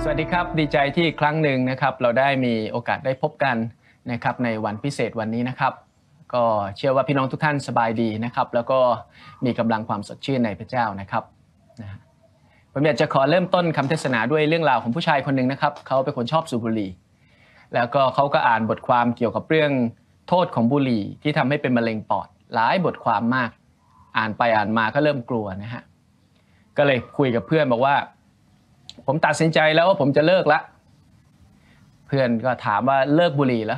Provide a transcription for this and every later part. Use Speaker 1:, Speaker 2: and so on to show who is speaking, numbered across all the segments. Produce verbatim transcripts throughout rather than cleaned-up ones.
Speaker 1: สวัสดีครับดีใจที่ครั้งหนึ่งนะครับเราได้มีโอกาสได้พบกันนะครับในวันพิเศษวันนี้นะครับก็เชื่อว่าพี่น้องทุกท่านสบายดีนะครับแล้วก็มีกำลังความสดชื่นในพระเจ้านะครับนะผมอยากจะขอเริ่มต้นคำเทศนาด้วยเรื่องราวของผู้ชายคนหนึ่งนะครับเขาเป็นคนชอบสูบบุหรี่แล้วก็เขาก็อ่านบทความเกี่ยวกับเรื่องโทษของบุหรี่ที่ทำให้เป็นมะเร็งปอดหลายบทความมากอ่านไปอ่านมาก็เริ่มกลัวนะฮะก็เลยคุยกับเพื่อนบอกว่าผมตัดสินใจแล้วว่าผมจะเลิกละเพื่อนก็ถามว่าเลิกบุหรี่เหรอ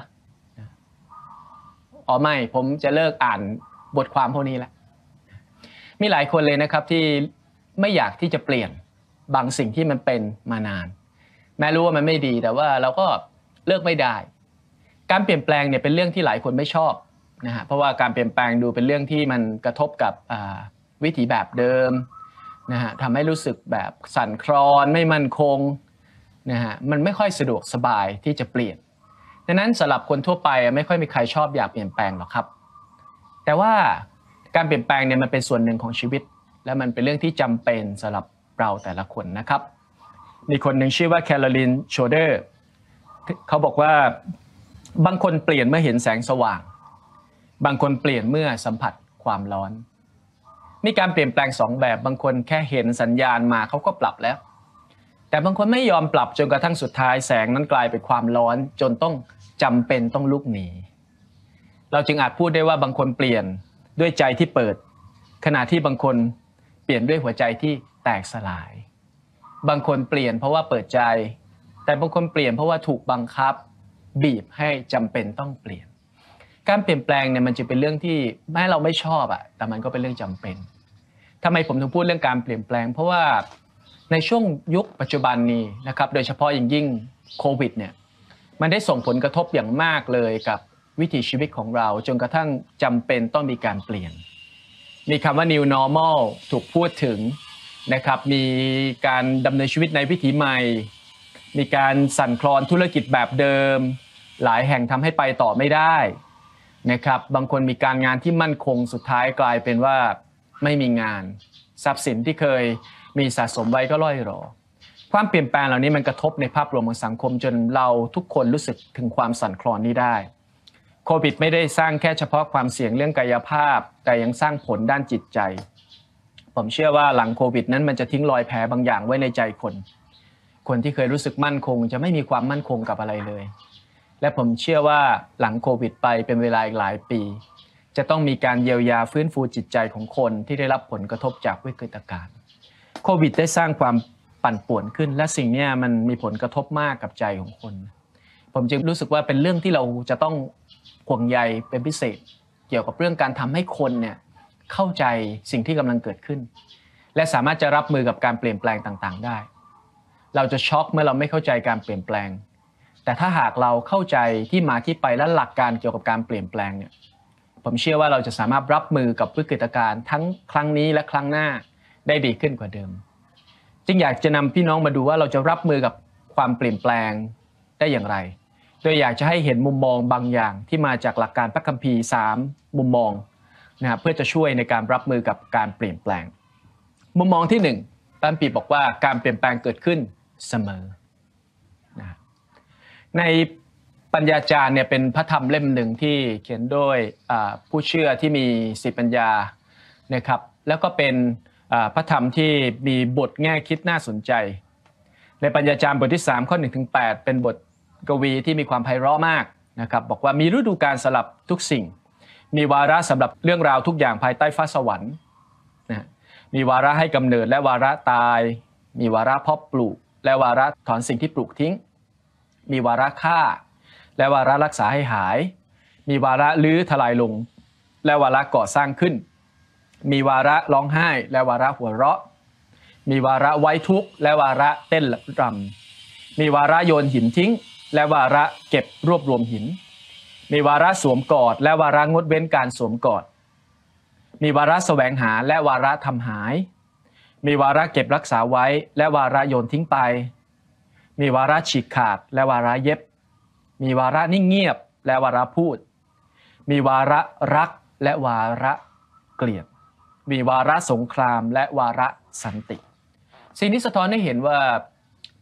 Speaker 1: อ๋อไม่ผมจะเลิกอ่านบทความพวกนี้แล้วมีหลายคนเลยนะครับที่ไม่อยากที่จะเปลี่ยนบางสิ่งที่มันเป็นมานานแม้รู้ว่ามันไม่ดีแต่ว่าเราก็เลิกไม่ได้การเปลี่ยนแปลงเนี่ยเป็นเรื่องที่หลายคนไม่ชอบนะฮะเพราะว่าการเปลี่ยนแปลงดูเป็นเรื่องที่มันกระทบกับวิถีแบบเดิมนะฮะทำให้รู้สึกแบบสั่นคลอนไม่มั่นคงนะฮะมันไม่ค่อยสะดวกสบายที่จะเปลี่ยนดังนั้นสำหรับคนทั่วไปไม่ค่อยมีใครชอบอยากเปลี่ยนแปลงหรอกครับแต่ว่าการเปลี่ยนแปลงเนี่ยมันเป็นส่วนหนึ่งของชีวิตและมันเป็นเรื่องที่จำเป็นสำหรับเราแต่ละคนนะครับมีคนหนึ่งชื่อว่าแคโรลินโชเดอร์เขาบอกว่าบางคนเปลี่ยนเมื่อเห็นแสงสว่างบางคนเปลี่ยนเมื่อสัมผัสความร้อนมีการเปลี่ยนแปลงสองแบบบางคนแค่เห็นสัญญาณมาเขาก็ปรับแล้วแต่บางคนไม่ยอมปรับจนกระทั่งสุดท้ายแสงนั้นกลายเป็นความร้อนจนต้องจำเป็นต้องลุกหนีเราจึงอาจพูดได้ว่าบางคนเปลี่ยนด้วยใจที่เปิดขณะที่บางคนเปลี่ยนด้วยหัวใจที่แตกสลายบางคนเปลี่ยนเพราะว่าเปิดใจแต่บางคนเปลี่ยนเพราะว่าถูกบังคับบีบให้จำเป็นต้องเปลี่ยนการเปลี่ยนแปลงเนี่ยมันจะเป็นเรื่องที่แม้เราไม่ชอบอะแต่มันก็เป็นเรื่องจำเป็นทำไมผมถึงพูดเรื่องการเปลี่ยนแปลงเพราะว่าในช่วงยุคปัจจุบันนี้นะครับโดยเฉพาะอย่างยิ่งโควิดเนี่ยมันได้ส่งผลกระทบอย่างมากเลยกับวิถีชีวิตของเราจนกระทั่งจำเป็นต้องมีการเปลี่ยนมีคำว่า new normal ถูกพูดถึงนะครับมีการดำเนินชีวิตในวิถีใหม่มีการสั่นคลอนธุรกิจแบบเดิมหลายแห่งทำให้ไปต่อไม่ได้นะครับบางคนมีการงานที่มั่นคงสุดท้ายกลายเป็นว่าไม่มีงานทรัพย์สินที่เคยมีสะสมไว้ก็ล่อยหรอความเปลี่ยนแปลงเหล่านี้มันกระทบในภาพรวมของสังคมจนเราทุกคนรู้สึกถึงความสั่นคลอนนี้ได้โควิดไม่ได้สร้างแค่เฉพาะความเสี่ยงเรื่องกายภาพแต่ยังสร้างผลด้านจิตใจผมเชื่อว่าหลังโควิดนั้นมันจะทิ้งรอยแผลบางอย่างไว้ในใจคนคนที่เคยรู้สึกมั่นคงจะไม่มีความมั่นคงกับอะไรเลยและผมเชื่อว่าหลังโควิดไปเป็นเวลาอีกหลายปีจะต้องมีการเยียวยาฟื้นฟูจิตใจของคนที่ได้รับผลกระทบจากวิกฤตการณ์โควิดได้สร้างความปั่นป่วนขึ้นและสิ่งนี้มันมีผลกระทบมากกับใจของคนผมจึงรู้สึกว่าเป็นเรื่องที่เราจะต้องห่วงใยเป็นพิเศษเกี่ยวกับเรื่องการทำให้คนเนี่ยเข้าใจสิ่งที่กำลังเกิดขึ้นและสามารถจะรับมือกับการเปลี่ยนแปลงต่างๆได้เราจะช็อกเมื่อเราไม่เข้าใจการเปลี่ยนแปลงแต่ถ้าหากเราเข้าใจที่มาที่ไปและหลักการเกี่ยวกับการเปลี่ยนแปลงเนี่ยผมเชื่อว่าเราจะสามารถรับมือกับวิกฤตการณ์ทั้งครั้งนี้และครั้งหน้าได้ดีขึ้นกว่าเดิมจึงอยากจะนำพี่น้องมาดูว่าเราจะรับมือกับความเปลี่ยนแปลงได้อย่างไรโดยอยากจะให้เห็นมุมมองบางอย่างที่มาจากหลักการพระคัมภีร์สามมุมมองนะครับเพื่อจะช่วยในการรับมือกับการเปลี่ยนแปลงมุมมองที่หนึ่งพระคัมภีร์บอกว่าการเปลี่ยนแปลงเกิดขึ้นเสมอนะในปัญญาจารย์เนี่ยเป็นพระธรรมเล่มหนึ่งที่เขียนโดยผู้เชื่อที่มีสติปัญญานะครับแล้วก็เป็นพระธรรมที่มีบทแง่คิดน่าสนใจในปัญญาจารย์บทที่สามข้อหนึ่งถึงแปดเป็นบทกวีที่มีความไพเราะมากนะครับบอกว่ามีฤดูกาลสำหรับทุกสิ่งมีวาระสำหรับเรื่องราวทุกอย่างภายใต้ฟ้าสวรรค์นะมีวาระให้กำเนิดและวาระตายมีวาระเพาะปลูกและวาระถอนสิ่งที่ปลูกทิ้งมีวาระฆ่าและวาระรักษาให้หายมีวาระลื้อทลายลงและวาระก่อสร้างขึ้นมีวาระร้องไห้และวาระหัวเราะมีวาระไว้ทุกข์และวาระเต้นรำมีวาระโยนหินทิ้งและวาระเก็บรวบรวมหินมีวาระสวมกอดและวาระงดเว้นการสวมกอดมีวาระแสวงหาและวาระทำหายมีวาระเก็บรักษาไว้และวาระโยนทิ้งไปมีวาระฉีกขาดและวาระเย็บมีวาระนิ่งเงียบและวาระพูดมีวาระรักและวาระเกลียดมีวาระสงครามและวาระสันติสิ่งนี้สะท้อนให้เห็นว่า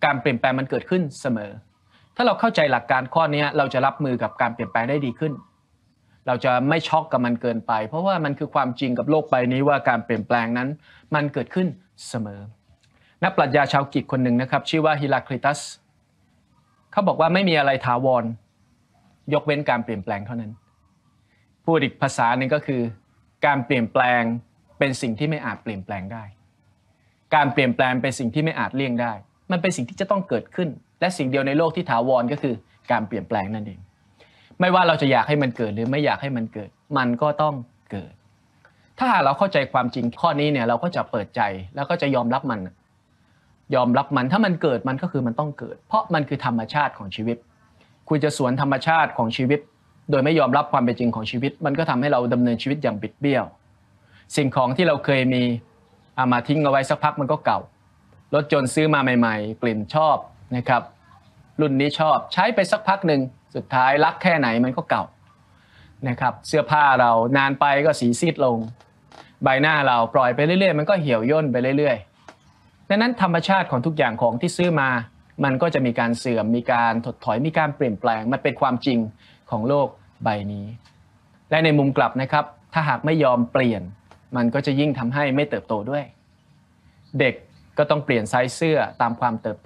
Speaker 1: การเปลี่ยนแปลงมันเกิดขึ้นเสมอถ้าเราเข้าใจหลักการข้อนี้เราจะรับมือกับการเปลี่ยนแปลงได้ดีขึ้นเราจะไม่ช็อกกับมันเกินไปเพราะว่ามันคือความจริงกับโลกใบนี้ว่าการเปลี่ยนแปลงนั้นมันเกิดขึ้นเสมอนักปรัชญาชาวกรีกคนหนึ่งนะครับชื่อว่าฮิราคลิตัสเขาบอกว่าไม่มีอะไรถาวรยกเว้นการเปลี่ยนแปลงเท่านั้นพูดอีกภาษาหนึ่งก็คือการเปลี่ยนแปลงเป็นสิ่งที่ไม่อาจเปลี่ยนแปลงได้การเปลี่ยนแปลงเป็นสิ่งที่ไม่อาจเลี่ยงได้มันเป็นสิ่งที่จะต้องเกิดขึ้นและสิ่งเดียวในโลกที่ถาวรก็คือการเปลี่ยนแปลงนั่นเองไม่ว่าเราจะอยากให้มันเกิดหรือไม่อยากให้มันเกิดมันก็ต้องเกิดถ้าหากเราเข้าใจความจริงข้อนี้เนี่ยเราก็จะเปิดใจแล้วก็จะยอมรับมันยอมรับมันถ้ามันเกิดมันก็คือมันต้องเกิดเพราะมันคือธรรมชาติของชีวิตคุณจะสวนธรรมชาติของชีวิตโดยไม่ยอมรับความเป็นจริงของชีวิตมันก็ทำให้เราดำเนินชีวิตอย่างบิดเบี้ยวสิ่งของที่เราเคยมีเอามาทิ้งเอาไว้สักพักมันก็เก่ารถยนต์ซื้อมาใหม่ๆกลิ่นชอบนะครับรุ่นนี้ชอบใช้ไปสักพักหนึ่งสุดท้ายรักแค่ไหนมันก็เก่านะครับเสื้อผ้าเรานานไปก็สีซีดลงใบหน้าเราปล่อยไปเรื่อยๆมันก็เหี่ยวย่นไปเรื่อยๆดังนั้นธรรมชาติของทุกอย่างของที่ซื้อมามันก็จะมีการเสื่อมมีการถดถอยมีการเปลี่ยนแปลงมันเป็นความจริงของโลกใบนี้และในมุมกลับนะครับถ้าหากไม่ยอมเปลี่ยนมันก็จะยิ่งทำให้ไม่เติบโตด้วยเด็กก็ต้องเปลี่ยนไซส์เสื้อตามความเติบโต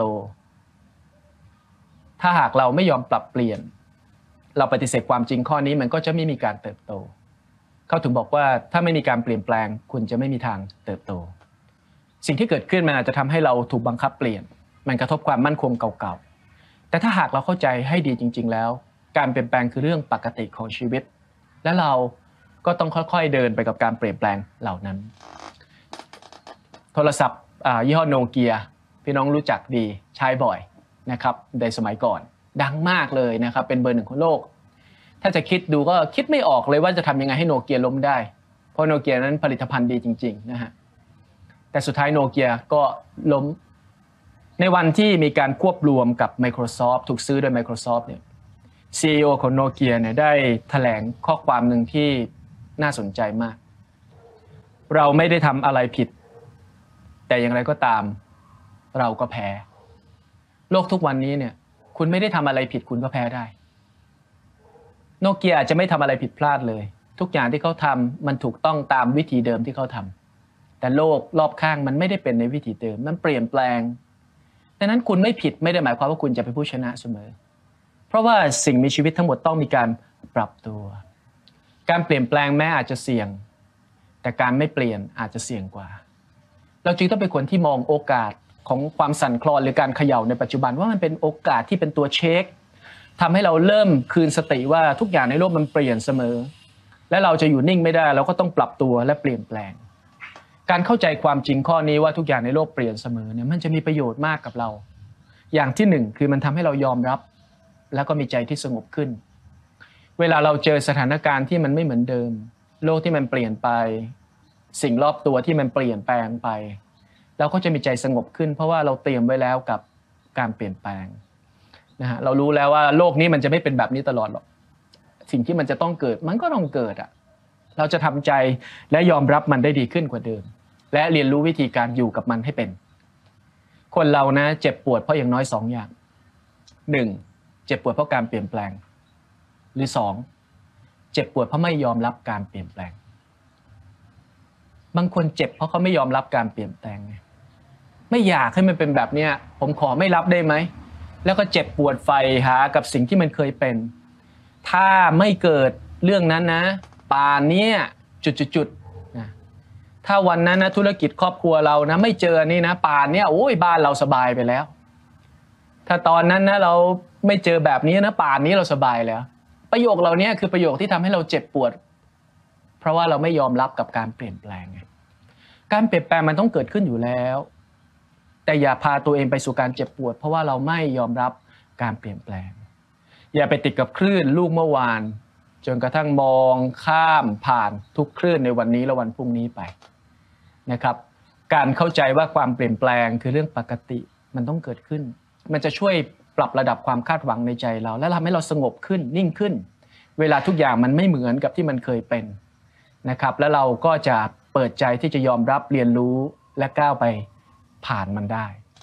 Speaker 1: ถ้าหากเราไม่ยอมปรับเปลี่ยนเราปฏิเสธความจริงข้อนี้มันก็จะไม่มีการเติบโตเขาถึงบอกว่าถ้าไม่มีการเปลี่ยนแปลงคุณจะไม่มีทางเติบโตสิ่งที่เกิดขึ้นมันอาจจะทำให้เราถูกบังคับเปลี่ยนมันกระทบความมั่นคงเก่าๆแต่ถ้าหากเราเข้าใจให้ดีจริงๆแล้วการเปลี่ยนแปลงคือเรื่องปกติของชีวิตและเราก็ต้องค่อยๆเดินไปกับการเปลี่ยนแปลงเหล่านั้นโทรศัพท์ยี่ห้อโนเกียพี่น้องรู้จักดีใช้บ่อยนะครับในสมัยก่อนดังมากเลยนะครับเป็นเบอร์หนึ่งของโลกถ้าจะคิดดูก็คิดไม่ออกเลยว่าจะทำยังไงให้โนเกียล้มได้เพราะโนเกียนั้นผลิตภัณฑ์ดีจริงๆนะฮะแต่สุดท้ายโนเกียก็ล้มในวันที่มีการควบรวมกับ Microsoft ถูกซื้อโดย Microsoft เนี่ย ซี อี โอ ของโนเกียเนี่ยได้แถลงข้อความหนึ่งที่น่าสนใจมากเราไม่ได้ทำอะไรผิดแต่อย่างไรก็ตามเราก็แพ้โลกทุกวันนี้เนี่ยคุณไม่ได้ทำอะไรผิดคุณก็แพ้ได้โนเกียอาจจะไม่ทำอะไรผิดพลาดเลยทุกอย่างที่เขาทำมันถูกต้องตามวิธีเดิมที่เขาทำแต่โลกรอบข้างมันไม่ได้เป็นในวิธีเดิมมันเปลี่ยนแปลงดังนั้นคุณไม่ผิดไม่ได้หมายความว่าคุณจะเป็นผู้ชนะเสมอเพราะว่าสิ่งมีชีวิตทั้งหมดต้องมีการปรับตัวการเปลี่ยนแปลงแม้อาจจะเสี่ยงแต่การไม่เปลี่ยนอาจจะเสี่ยงกว่าเราจึงต้องเป็นคนที่มองโอกาสของความสั่นคลอนหรือการเขย่าในปัจจุบันว่ามันเป็นโอกาสที่เป็นตัวเช็คทำให้เราเริ่มคืนสติว่าทุกอย่างในโลกมันเปลี่ยนเสมอและเราจะอยู่นิ่งไม่ได้เราก็ต้องปรับตัวและเปลี่ยนแปลงการเข้าใจความจริงข้อนี้ว่าทุกอย่างในโลกเปลี่ยนเสมอเนี่ยมันจะมีประโยชน์มากกับเราอย่างที่หนึ่งคือมันทำให้เรายอมรับแล้วก็มีใจที่สงบขึ้นเวลาเราเจอสถานการณ์ที่มันไม่เหมือนเดิมโลกที่มันเปลี่ยนไปสิ่งรอบตัวที่มันเปลี่ยนแปลงไปเราก็จะมีใจสงบขึ้นเพราะว่าเราเตรียมไว้แล้วกับการเปลี่ยนแปลงนะฮะเรารู้แล้วว่าโลกนี้มันจะไม่เป็นแบบนี้ตลอดหรอกสิ่งที่มันจะต้องเกิดมันก็ต้องเกิดอ่ะเราจะทำใจและยอมรับมันได้ดีขึ้นกว่าเดิมและเรียนรู้วิธีการอยู่กับมันให้เป็นคนเรานะเจ็บปวดเพราะอย่างน้อยสองอย่างหนึ่งเจ็บปวดเพราะการเปลี่ยนแปลงหรือสองเจ็บปวดเพราะไม่ยอมรับการเปลี่ยนแปลงบางคนเจ็บเพราะเขาไม่ยอมรับการเปลี่ยนแปลงไงไม่อยากให้มันเป็นแบบนี้ผมขอไม่รับได้ไหมแล้วก็เจ็บปวดใฝ่หากับสิ่งที่มันเคยเป็นถ้าไม่เกิดเรื่องนั้นนะป่านนี้จุดๆๆนะถ้าวันนั้นนะธุรกิจครอบครัวเรานะไม่เจอนี่นะป่านนี้โอ้ยบ้านเราสบายไปแล้วถ้าตอนนั้นนะเราไม่เจอแบบนี้นะป่านนี้เราสบายแล้วประโยคเหล่านี้คือประโยคที่ทำให้เราเจ็บปวดเพราะว่าเราไม่ยอมรับกับการเปลี่ยนแปลงการเปลี่ยนแปลงมันต้องเกิดขึ้นอยู่แล้วแต่อย่าพาตัวเองไปสู่การเจ็บปวดเพราะว่าเราไม่ยอมรับการเปลี่ยนแปลงอย่าไปติดกับคลื่นลูกเมื่อวานจนกระทั่งมองข้ามผ่านทุกคลื่นในวันนี้และวันพรุ่งนี้ไปนะครับการเข้าใจว่าความเปลี่ยนแปลงคือเรื่องปกติมันต้องเกิดขึ้นมันจะช่วยปรับระดับความคาดหวังในใจเราและทำให้เราสงบขึ้นนิ่งขึ้นเวลาทุกอย่างมันไม่เหมือนกับที่มันเคยเป็นนะครับแล้วเราก็จะเปิดใจที่จะยอมรับเรียนรู้และก้าวไปผ่านมันได้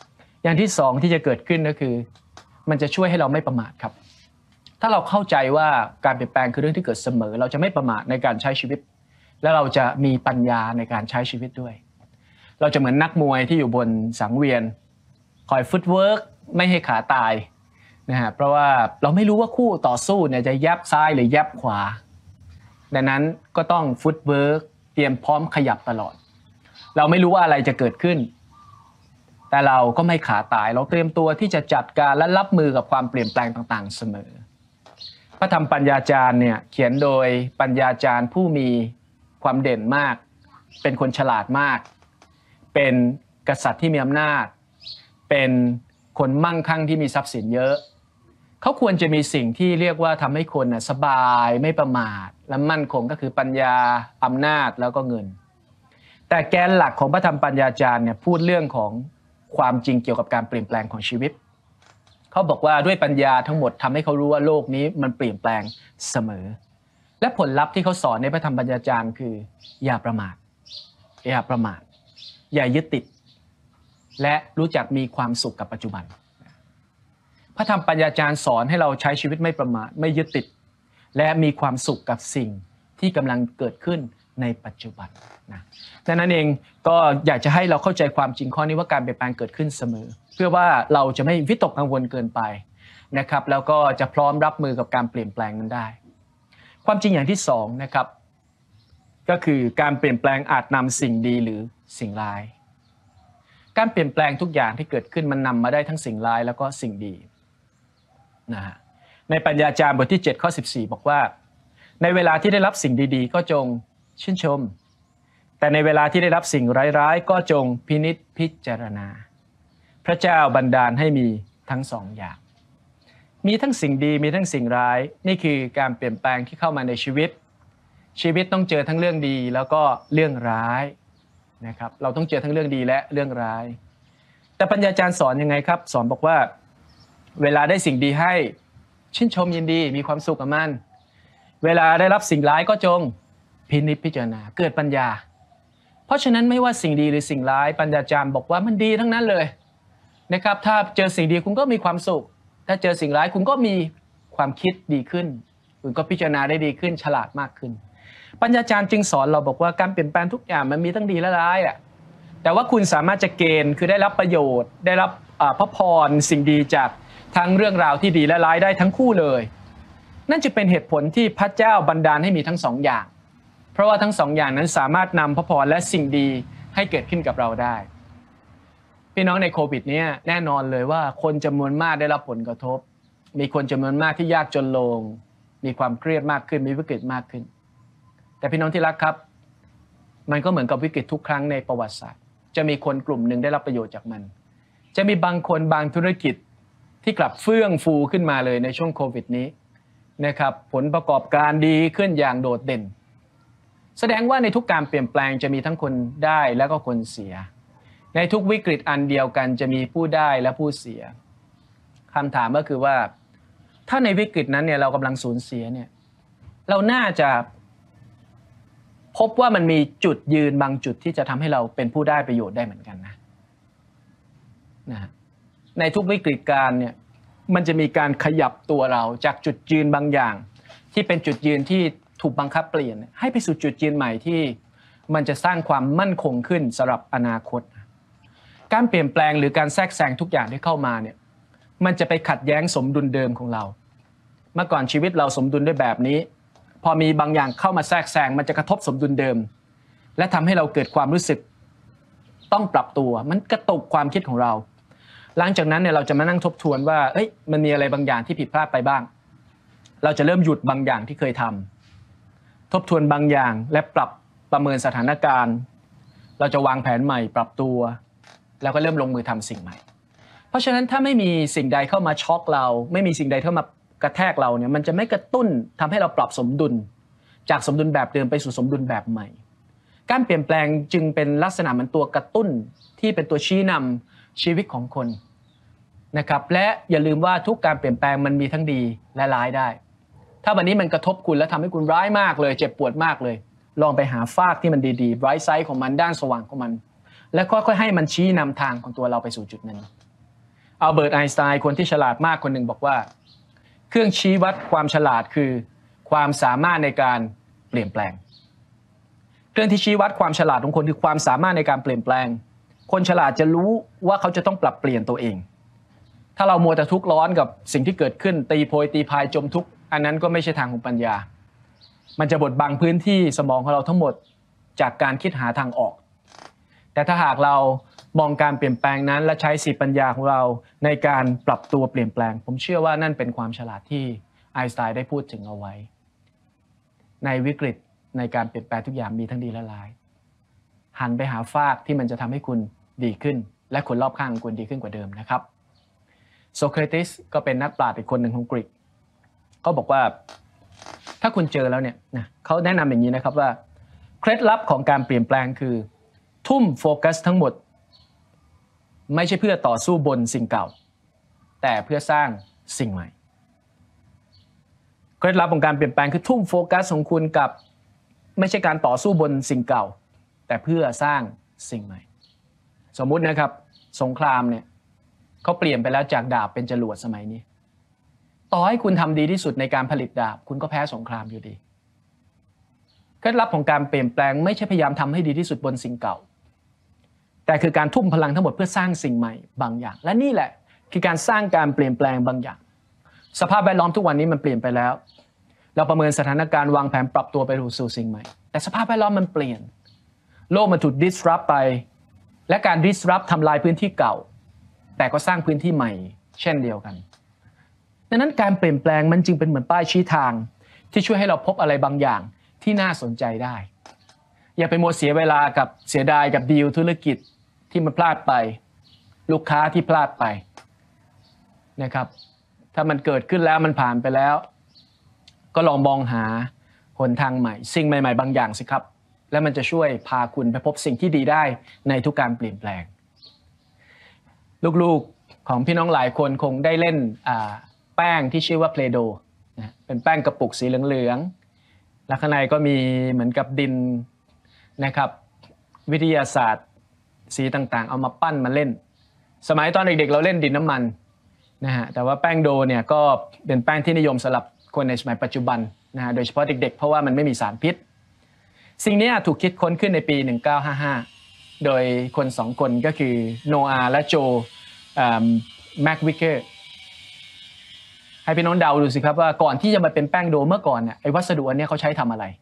Speaker 1: อย่างที่สองที่จะเกิดขึ้นก็คือมันจะช่วยให้เราไม่ประมาทครับถ้าเราเข้าใจว่าการเปลี่ยนแปลงคือเรื่องที่เกิดเสมอเราจะไม่ประมาทในการใช้ชีวิตและเราจะมีปัญญาในการใช้ชีวิตด้วยเราจะเหมือนนักมวยที่อยู่บนสังเวียนคอยฟุตเวิร์กไม่ให้ขาตายนะฮะเพราะว่าเราไม่รู้ว่าคู่ต่อสู้เนี่ยจะยับซ้ายหรือยับขวาดังนั้นก็ต้องฟุตเวิร์กเตรียมพร้อมขยับตลอดเราไม่รู้ว่าอะไรจะเกิดขึ้นแต่เราก็ไม่ขาตายเราเตรียมตัวที่จะจัดการและรับมือกับความเปลี่ยนแปลงต่างๆเสมอพระธรรมปัญญาจารย์เนี่ยเขียนโดยปัญญาจารย์ผู้มีความเด่นมากเป็นคนฉลาดมากเป็นกษัตริย์ที่มีอำนาจเป็นคนมั่งคั่งที่มีทรัพย์สินเยอะเขาควรจะมีสิ่งที่เรียกว่าทำให้คนสบายไม่ประมาทและมั่นคงก็คือปัญญาอำนาจแล้วก็เงินแต่แกนหลักของพระธรรมปัญญาจารย์เนี่ยพูดเรื่องของความจริงเกี่ยวกับการเปลี่ยนแปลงของชีวิตเขาบอกว่าด้วยปัญญาทั้งหมดทำให้เขารู้ว่าโลกนี้มันเปลี่ยนแปลงเสมอและผลลัพธ์ที่เขาสอนในพระธรรมปัญญาจารย์คืออย่าประมาทอย่าประมาทอย่ายึดติดและรู้จักมีความสุขกับปัจจุบันพระธรรมปัญญาจารย์สอนให้เราใช้ชีวิตไม่ประมาทไม่ยึดติดและมีความสุขกับสิ่งที่กำลังเกิดขึ้นในปัจจุบันนะดังนั้นเองก็อยากจะให้เราเข้าใจความจริงข้อนี้ว่าการเปลี่ยนแปลงเกิดขึ้นเสมอเพื่อว่าเราจะไม่วิตกกังวลเกินไปนะครับแล้วก็จะพร้อมรับมือกับการเปลี่ยนแปลงนั้นได้ความจริงอย่างที่สองนะครับก็คือการเปลี่ยนแปลงอาจนำสิ่งดีหรือสิ่งร้ายการเปลี่ยนแปลงทุกอย่างที่เกิดขึ้นมันนำมาได้ทั้งสิ่งร้ายแล้วก็สิ่งดีนะฮะในปัญญาจารย์บทที่เจ็ดข้อสิบสี่บอกว่าในเวลาที่ได้รับสิ่งดีๆก็จงชื่นชมแต่ในเวลาที่ได้รับสิ่งร้ายๆก็จงพินิจพิจารณาพระเจ้าบันดาลให้มีทั้งสองอย่างมีทั้งสิ่งดีมีทั้งสิ่งร้ายนี่คือการเปลี่ยนแปลงที่เข้ามาในชีวิตชีวิตต้องเจอทั้งเรื่องดีแล้วก็เรื่องร้ายนะครับเราต้องเจอทั้งเรื่องดีและเรื่องร้ายแต่ปัญญาจารย์สอนยังไงครับสอนบอกว่าเวลาได้สิ่งดีให้ชื่นชมยินดีมีความสุขกับมันเวลาได้รับสิ่งร้ายก็จงพินิจพิจารณาเกิดปัญญาเพราะฉะนั้นไม่ว่าสิ่งดีหรือสิ่งร้ายปัญญาจารย์บอกว่ามันดีทั้งนั้นเลยนะครับถ้าเจอสิ่งดีคุณก็มีความสุขถ้าเจอสิ่งร้ายคุณก็มีความคิดดีขึ้นคุณก็พิจารณาได้ดีขึ้นฉลาดมากขึ้นปัญญาจารย์จึงสอนเราบอกว่าการเปลี่ยนแปลงทุกอย่างมันมีทั้งดีและร้ายอ่ะแต่ว่าคุณสามารถจะเกณฑ์คือได้รับประโยชน์ได้รับพระพรสิ่งดีจากทั้งเรื่องราวที่ดีและร้ายได้ทั้งคู่เลยนั่นจะเป็นเหตุผลที่พระเจ้าบันดาลให้มีทั้งสองอย่างเพราะว่าทั้งสองอย่างนั้นสามารถนำพระพรและสิ่งดีให้เกิดขึ้นกับเราได้พี่น้องในโควิดนี้แน่นอนเลยว่าคนจำนวนมากได้รับผลกระทบมีคนจำนวนมากที่ยากจนลงมีความเครียดมากขึ้นมีวิกฤตมากขึ้นแต่พี่น้องที่รักครับมันก็เหมือนกับวิกฤตทุกครั้งในประวัติศาสตร์จะมีคนกลุ่มหนึ่งได้รับประโยชน์จากมันจะมีบางคนบางธุรกิจที่กลับเฟื่องฟูขึ้นมาเลยในช่วงโควิดนี้นะครับผลประกอบการดีขึ้นอย่างโดดเด่นแสดงว่าในทุกการเปลี่ยนแปลงจะมีทั้งคนได้และก็คนเสียในทุกวิกฤตอันเดียวกันจะมีผู้ได้และผู้เสียคำถามก็คือว่าถ้าในวิกฤตนั้นเนี่ยเรากำลังสูญเสียเนี่ยเราน่าจะพบว่ามันมีจุดยืนบางจุดที่จะทำให้เราเป็นผู้ได้ประโยชน์ได้เหมือนกันนะนะในทุกวิกฤตการเนี่ยมันจะมีการขยับตัวเราจากจุดยืนบางอย่างที่เป็นจุดยืนที่ถูกบังคับเปลี่ยนให้ไปสู่จุดยืนใหม่ที่มันจะสร้างความมั่นคงขึ้นสำหรับอนาคตการเปลี่ยนแปลงหรือการแทรกแซงทุกอย่างที่เข้ามาเนี่ยมันจะไปขัดแย้งสมดุลเดิมของเราเมื่อก่อนชีวิตเราสมดุลด้วยแบบนี้พอมีบางอย่างเข้ามาแทรกแซงมันจะกระทบสมดุลเดิมและทำให้เราเกิดความรู้สึกต้องปรับตัวมันกระตุกความคิดของเราหลังจากนั้นเนี่ยเราจะมานั่งทบทวนว่าเอ้ยมันมีอะไรบางอย่างที่ผิดพลาดไปบ้างเราจะเริ่มหยุดบางอย่างที่เคยทำทบทวนบางอย่างและปรับประเมินสถานการณ์เราจะวางแผนใหม่ปรับตัวแล้วก็เริ่มลงมือทำสิ่งใหม่เพราะฉะนั้นถ้าไม่มีสิ่งใดเข้ามาช็อกเราไม่มีสิ่งใดเข้ามากระแทกเราเนี่ยมันจะไม่กระตุ้นทำให้เราปรับสมดุลจากสมดุลแบบเดิมไปสู่สมดุลแบบใหม่การเปลี่ยนแปลงจึงเป็นลักษณะเหมือนตัวกระตุ้นที่เป็นตัวชี้นำชีวิตของคนนะครับและอย่าลืมว่าทุกการเปลี่ยนแปลงมันมีทั้งดีและร้ายได้ถ้าวันนี้มันกระทบคุณและทำให้คุณร้ายมากเลยเจ็บปวดมากเลยลองไปหาฟากที่มันดีๆ bright side ของมันด้านสว่างของมันและค่อยๆให้มันชี้นำทางของตัวเราไปสู่จุดนั้นอัลเบิร์ตไอน์สไตน์คนที่ฉลาดมากคนหนึ่งบอกว่าเครื่องชี้วัดความฉลาดคือความสามารถในการเปลี่ยนแปลงเครื่องที่ชี้วัดความฉลาดของคนคือความสามารถในการเปลี่ยนแปลงคนฉลาดจะรู้ว่าเขาจะต้องปรับเปลี่ยนตัวเองถ้าเรามัวแต่ทุกข์ร้อนกับสิ่งที่เกิดขึ้นตีโพยตีพายจมทุกข์อันนั้นก็ไม่ใช่ทางของปัญญามันจะบดบังพื้นที่สมองของเราทั้งหมดจากการคิดหาทางออกแต่ถ้าหากเรามองการเปลี่ยนแปลงนั้นและใช้สติปัญญาของเราในการปรับตัวเปลี่ยนแปลงผมเชื่อว่านั่นเป็นความฉลาดที่ไอน์สไตน์ได้พูดถึงเอาไว้ในวิกฤตในการเปลี่ยนแปลงทุกอย่างมีทั้งดีและร้ายหันไปหาฟากที่มันจะทำให้คุณดีขึ้นและคนรอบข้างคุณดีขึ้นกว่าเดิมนะครับโซเครติสก็เป็นนักปราชญ์อีกคนหนึ่งของกรีกเขาบอกว่าถ้าคุณเจอแล้วเนี่ยนะเขาแนะนำอย่างนี้นะครับว่าเคล็ดลับของการเปลี่ยนแปลงคือทุ่มโฟกัสทั้งหมดไม่ใช่เพื่อต่อสู้บนสิ่งเก่าแต่เพื่อสร้างสิ่งใหม่เคล็ดลับของการเปลี่ยนแปลงคือทุ่มโฟกัสของคุณกับไม่ใช่การต่อสู้บนสิ่งเก่าแต่เพื่อสร้างสิ่งใหม่สมมุตินะครับสงครามเนี่ยเขาเปลี่ยนไปแล้วจากดาบเป็นจรวดสมัยนี้ต่อให้คุณทำดีที่สุดในการผลิตดาบคุณก็แพ้สงครามอยู่ดีเคล็ดลับของการเปลี่ยนแปลงไม่ใช่พยายามทำให้ดีที่สุดบนสิ่งเก่าแต่คือการทุ่มพลังทั้งหมดเพื่อสร้างสิ่งใหม่บางอย่างและนี่แหละคือการสร้างการเปลี่ยนแปลงบางอย่างสภาพแวดล้อมทุกวันนี้มันเปลี่ยนไปแล้วเราประเมินสถานการณ์วางแผนปรับตัวไปสู่สิ่งใหม่แต่สภาพแวดล้อมมันเปลี่ยนโลกมันถูก disrupt ไปและการ disrupt ทำลายพื้นที่เก่าแต่ก็สร้างพื้นที่ใหม่เช่นเดียวกันดังนั้นการเปลี่ยนแปลงมันจึงเป็นเหมือนป้ายชี้ทางที่ช่วยให้เราพบอะไรบางอย่างที่น่าสนใจได้อย่าไปมัวเสียเวลากับเสียดายกับดีลธุรกิจที่มันพลาดไปลูกค้าที่พลาดไปนะครับถ้ามันเกิดขึ้นแล้วมันผ่านไปแล้วก็ลองมองหาหนทางใหม่สิ่งใหม่ๆบางอย่างสิครับและมันจะช่วยพาคุณไปพบสิ่งที่ดีได้ในทุกการเปลี่ยนแปลงลูกๆของพี่น้องหลายคนคงได้เล่นแป้งที่ชื่อว่าเพลโดนะเป็นแป้งกระปุกสีเหลืองๆและข้างในก็มีเหมือนกับดินนะครับวิทยาศาสตร์สีต่างๆเอามาปั้นมาเล่นสมัยตอนเด็กๆเราเล่นดินน้ำมันนะฮะแต่ว่าแป้งโดเนี่ยก็เป็นแป้งที่นิยมสำหรับคนในสมัยปัจจุบันนะฮะโดยเฉพาะเด็กๆเพราะว่ามันไม่มีสารพิษสิ่งนี้ถูกคิดค้นขึ้นในปีหนึ่งพันเก้าร้อยห้าสิบห้าโดยคนสองคนก็คือโนอาห์และโจแม็กวิกเกอร์ให้พี่น้องเดาดูสิครับว่าก่อนที่จะมาเป็นแป้งโดเมื่อก่อนเนี่ยไอ้วัสดุอันนี้เขาใช้ทำอะไร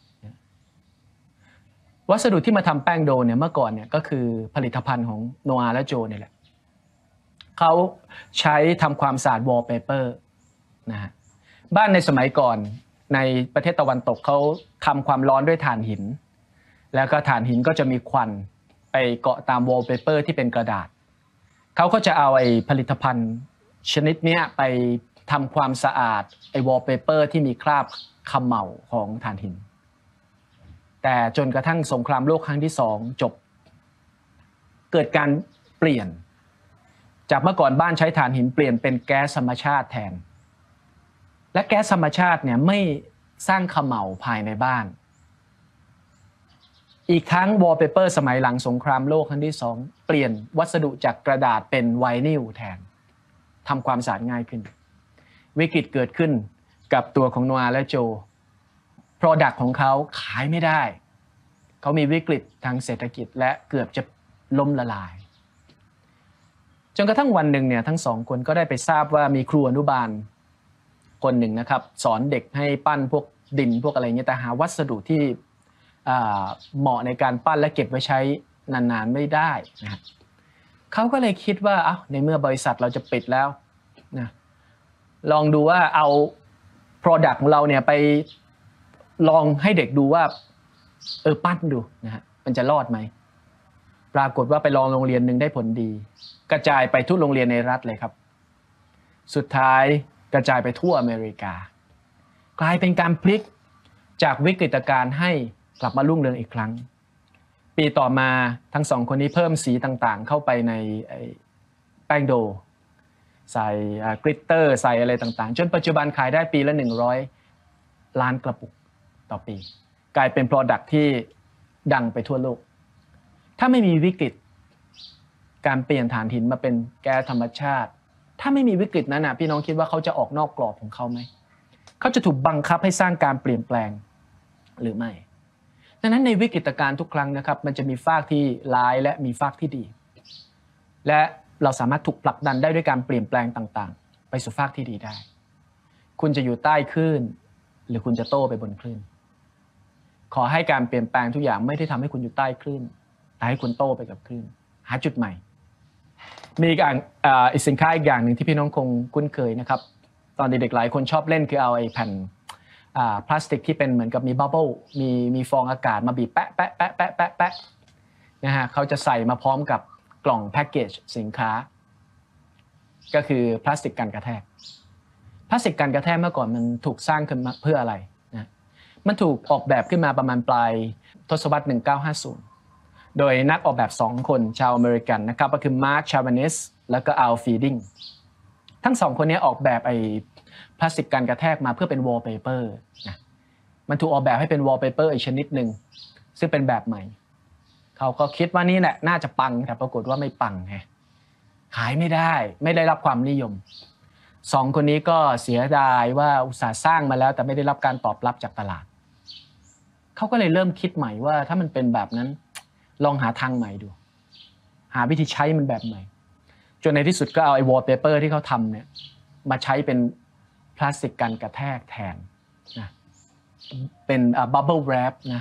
Speaker 1: วัสดุที่มาทำแป้งโดเนี่ยเมื่อก่อนเนี่ยก็คือผลิตภัณฑ์ของโนอาห์และโจเนี่ยแหละเขาใช้ทำความสะอาดวอลเปเปอร์นะฮะบ้านในสมัยก่อนในประเทศตะวันตกเขาทำความร้อนด้วยถ่านหินแล้วก็ถ่านหินก็จะมีควันไปเกาะตามวอลเปเปอร์ที่เป็นกระดาษเขาก็จะเอาไอ้ผลิตภัณฑ์ชนิดนี้ไปทำความสะอาดไอ้วอลเปเปอร์ที่มีคราบเขม่าของถ่านหินแต่จนกระทั่งสงครามโลกครั้งที่สองจบเกิดการเปลี่ยนจากเมื่อก่อนบ้านใช้ถ่านหินเปลี่ยนเป็นแก๊สธรรมชาติแทนและแก๊สธรรมชาติเนี่ยไม่สร้างเขม่าภายในบ้านอีกทั้งวอลเปเปอร์สมัยหลังสงครามโลกครั้งที่สองเปลี่ยนวัสดุจากกระดาษเป็นไวนิลแทนทำความสะอาดง่ายขึ้นวิกฤตเกิดขึ้นกับตัวของโนอาห์และโจ Product ของเขาขายไม่ได้เขามีวิกฤตทางเศรษฐกิจและเกือบจะล้มละลายจนกระทั่งวันหนึ่งเนี่ยทั้งสองคนก็ได้ไปทราบว่ามีครูอนุบาลคนหนึ่งนะครับสอนเด็กให้ปั้นพวกดินพวกอะไรเงี้ยแต่หาวัสดุที่เหมาะในการปั้นและเก็บไว้ใช้นานๆไม่ได้นะเขาก็เลยคิดว่าเอ้าในเมื่อบริษัทเราจะปิดแล้วนะลองดูว่าเอา Product ของเราเนี่ยไปลองให้เด็กดูว่าเออปั้นดูนะฮะมันจะรอดไหมปรากฏว่าไปลองโรงเรียนหนึ่งได้ผลดีกระจายไปทุกโรงเรียนในรัฐเลยครับสุดท้ายกระจายไปทั่วอเมริกากลายเป็นการพลิกจากวิกฤตการณ์ให้กลับมารุ่งเรืองอีกครั้งปีต่อมาทั้งสองคนนี้เพิ่มสีต่างๆเข้าไปในแป้งโดใส่กลิตเตอร์ใส่อะไรต่างๆจนปัจจุบันขายได้ปีละหนึ่งร้อยล้านกระปุกต่อปีกลายเป็น Product ที่ดังไปทั่วโลกถ้าไม่มีวิกฤตการเปลี่ยนถ่านหินมาเป็นแก๊สธรรมชาติถ้าไม่มีวิกฤตนั้นนะพี่น้องคิดว่าเขาจะออกนอกกรอบของเขาไหมเขาจะถูกบังคับให้สร้างการเปลี่ยนแปลงหรือไม่ดังนั้นในวิกฤตการณ์ทุกครั้งนะครับมันจะมีฝากที่ร้ายและมีฝากที่ดีและเราสามารถถูกผลักดันได้ด้วยการเปลี่ยนแปลงต่างๆไปสู่ฝากที่ดีได้คุณจะอยู่ใต้คลื่นหรือคุณจะโต้ไปบนคลื่นขอให้การเปลี่ยนแปลงทุกอย่างไม่ได้ทำให้คุณอยู่ใต้คลื่นแต่ให้คุณโต้ไปกับคลื่นหาจุดใหม่มีอีกอีกสินค้าอีกอย่างหนึ่งที่พี่น้องคงคุ้นเคยนะครับตอนเด็กๆหลายคนชอบเล่นคือเอาไอ้แผ่นพลาสติกที่เป็นเหมือนกับมีบับเบิ้ลมีมีฟองอากาศมาบีบแปะแปะแปะแปะแปะแปะนะฮะเขาจะใส่มาพร้อมกับกล่องแพ็กเกจสินค้าก็คือพลาสติกกันกระแทกพลาสติกกันกระแทกเมื่อก่อนมันถูกสร้างขึ้นมาเพื่ออะไรนะมันถูกออกแบบขึ้นมาประมาณปลายทศวรรษหนึ่งพันเก้าร้อยห้าสิบโดยนักออกแบบสองคนชาวอเมริกันนะครับก็คือมาร์คชาวานิสแล้วก็อัลฟีดิงทั้งสองคนนี้ออกแบบไอ้พลาสติกกันกระแทกมาเพื่อเป็นวอลเปเปอร์นะมันถูกออกแบบให้เป็นวอลเปเปอร์อีกชนิดหนึ่งซึ่งเป็นแบบใหม่เขาก็คิดว่านี่แหละน่าจะปังแต่ปรากฏว่าไม่ปังไงขายไม่ได้ไม่ได้รับความนิยมสองคนนี้ก็เสียดายว่าอุตสาห์สร้างมาแล้วแต่ไม่ได้รับการตอบรับจากตลาดเขาก็เลยเริ่มคิดใหม่ว่าถ้ามันเป็นแบบนั้นลองหาทางใหม่ดูหาวิธีใช้มันแบบใหม่จนในที่สุดก็เอาไอ้วอลเปเปอร์ที่เขาทำเนี่ยมาใช้เป็นพลาสติกกันกระแทกแทนนะเป็นบับเบิลแรปนะ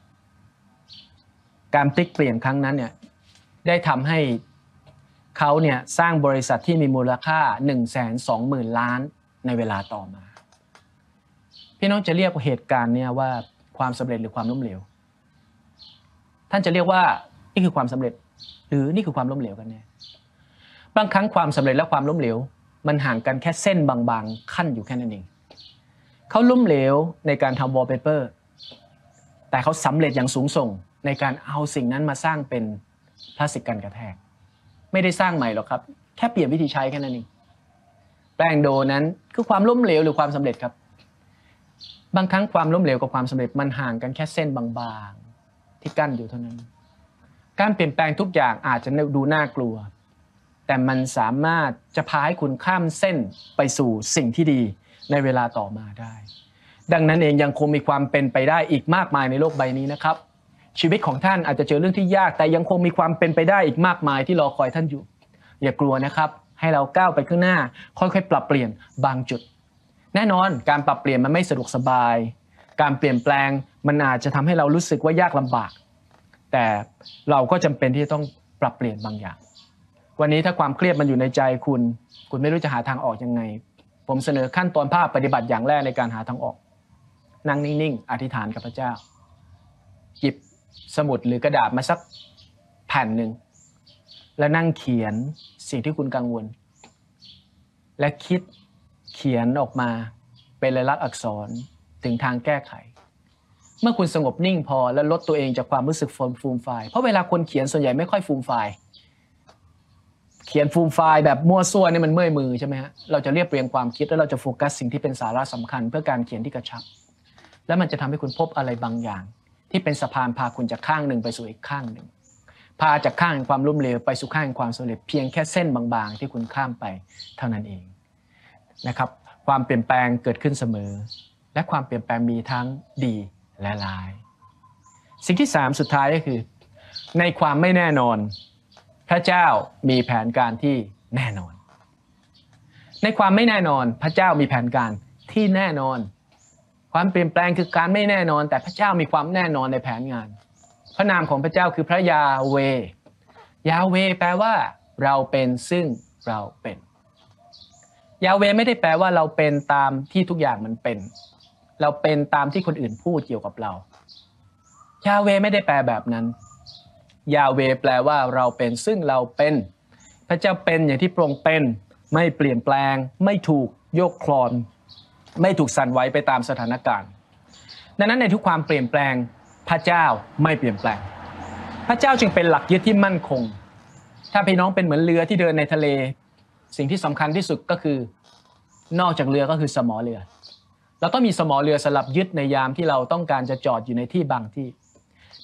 Speaker 1: การพลิกเปลี่ยนครั้งนั้นเนี่ยได้ทำให้เขาเนี่ยสร้างบริษัทที่มีมูลค่า หนึ่งแสนสองหมื่น ล้านในเวลาต่อมาพี่น้องจะเรียกเหตุการณ์เนี่ยว่าความสำเร็จหรือความล้มเหลวท่านจะเรียกว่านี่คือความสำเร็จหรือนี่คือความล้มเหลวกันแน่บางครั้งความสำเร็จและความล้มเหลวมันห่างกันแค่เส้นบางๆขั้นอยู่แค่นั้นเองเขาล้มเหลวในการทำวอลเปเปอร์แต่เขาสำเร็จอย่างสูงส่งในการเอาสิ่งนั้นมาสร้างเป็นพลาสติกกันกระแทกไม่ได้สร้างใหม่หรอกครับแค่เปลี่ยนวิธีใช้แค่นั้นเองแป้งโดนั้นคือความล้มเหลวหรือความสำเร็จครับบางครั้งความล้มเหลวกับความสำเร็จมันห่างกันแค่เส้นบางๆที่กั้นอยู่เท่านั้นการเปลี่ยนแปลงทุกอย่างอาจจะดูน่ากลัวแต่มันสามารถจะพาให้คุณข้ามเส้นไปสู่สิ่งที่ดีในเวลาต่อมาได้ดังนั้นเองยังคงมีความเป็นไปได้อีกมากมายในโลกใบนี้นะครับชีวิตของท่านอาจจะเจอเรื่องที่ยากแต่ยังคงมีความเป็นไปได้อีกมากมายที่รอคอยท่านอยู่อย่ากลัวนะครับให้เราก้าวไปข้างหน้าค่อยๆปรับเปลี่ยนบางจุดแน่นอนการปรับเปลี่ยนมันไม่สะดวกสบายการเปลี่ยนแปลงมันอาจจะทำให้เรารู้สึกว่ายากลำบากแต่เราก็จำเป็นที่จะต้องปรับเปลี่ยนบางอย่างวันนี้ถ้าความเครียดมันอยู่ในใจคุณคุณไม่รู้จะหาทางออกยังไงผมเสนอขั้นตอนภาพปฏิบัติอย่างแรกในการหาทางออกนั่งนิ่งๆอธิษฐานกับพระเจ้าหยิบสมุดหรือกระดาษมาสักแผ่นหนึ่งและนั่งเขียนสิ่งที่คุณกังวลและคิดเขียนออกมาเป็นลายลักษณ์อักษรถึงทางแก้ไขเมื่อคุณสงบนิ่งพอและลดตัวเองจากความรู้สึกฟูมฟายเพราะเวลาคนเขียนส่วนใหญ่ไม่ค่อยฟูมฟายเขียนฟูมไฟล์แบบมั่วซั่วนี่มันเมื่อยมือใช่ไหมฮะเราจะเรียบเรียงความคิดแล้วเราจะโฟกัสสิ่งที่เป็นสาระสำคัญเพื่อการเขียนที่กระชับและมันจะทำให้คุณพบอะไรบางอย่างที่เป็นสะพานพาคุณจากข้างหนึ่งไปสู่อีกข้างหนึ่งพาจากข้างแห่งความล้มเหลวไปสู่ข้างแห่งความสำเร็จเพียงแค่เส้นบางๆที่คุณข้ามไปเท่านั้นเองนะครับความเปลี่ยนแปลงเกิดขึ้นเสมอและความเปลี่ยนแปลงมีทั้งดีและร้ายสิ่งที่สามสุดท้ายก็คือในความไม่แน่นอนพระเจ้ามีแผนการที่แน่นอนในความไม่แน่นอนพระเจ้ามีแผนการที่แน่นอนความเปลี่ยนแปลงคือการไม่แน่นอนแต่พระเจ้ามีความแน่นอนในแผนงานพระนามของพระเจ้าคือพระยาเวยาเวแปลว่าเราเป็นซึ่งเราเป็นยาเวไม่ได้แปลว่าเราเป็นตามที่ทุกอย่างมันเป็นเราเป็นตามที่คนอื่นพูดเกี่ยวกับเรายาเวไม่ได้แปลแบบนั้นยาเวแปลว่าเราเป็นซึ่งเราเป็นพระเจ้าเป็นอย่างที่พระองค์เป็นไม่เปลี่ยนแปลงไม่ถูกโยกคลอนไม่ถูกสั่นไหวไปตามสถานการณ์ดังนั้นในทุกความเปลี่ยนแปลงพระเจ้าไม่เปลี่ยนแปลงพระเจ้าจึงเป็นหลักยึดที่มั่นคงถ้าพี่น้องเป็นเหมือนเรือที่เดินในทะเลสิ่งที่สำคัญที่สุดก็คือนอกจากเรือก็คือสมอเรือเราต้องมีสมอเรือสำหรับยึดในยามที่เราต้องการจะจอดอยู่ในที่บางที่